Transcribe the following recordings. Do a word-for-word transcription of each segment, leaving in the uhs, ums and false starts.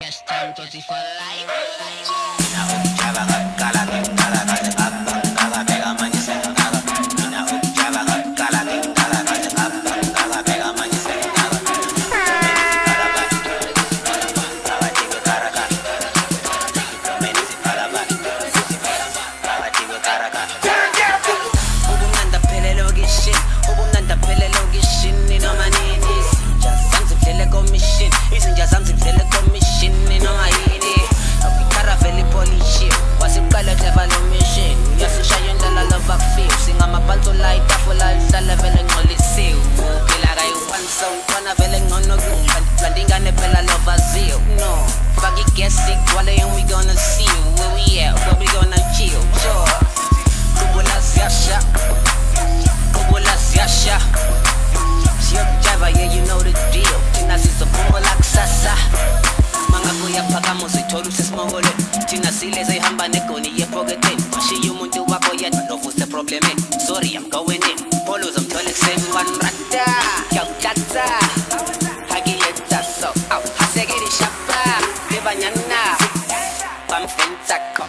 best time to see for life. Sorry, I'm going in. Polos, I'm telling same one rata. Young Jata. Hagileta so out. Hasegiri Shapa. Devanyana. Pam Fentako.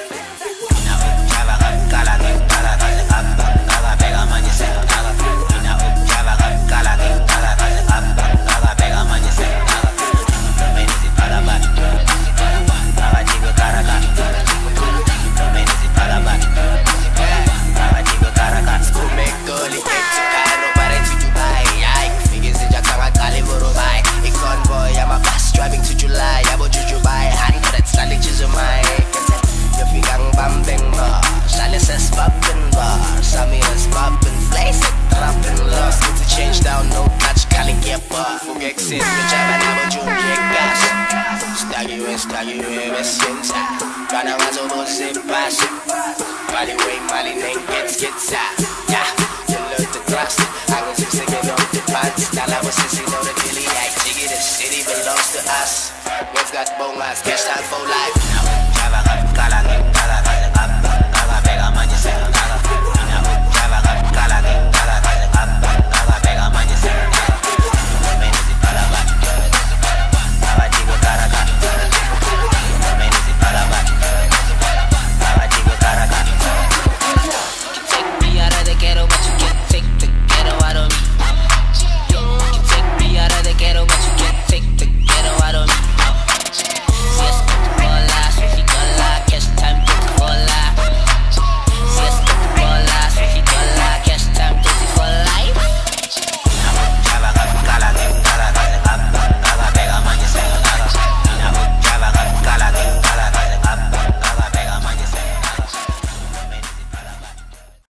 Exit, me chava na bo junkie gas. Staggy way, staggy way, me sienta. Gana mazo bo se pase. Mali way, mali name gets gets out. Yeah, you learn to trust it. I can just say get off the pants. Now I was sissy know the Billy, I jiggy the city belongs to us. What's got bongas, cash out for life.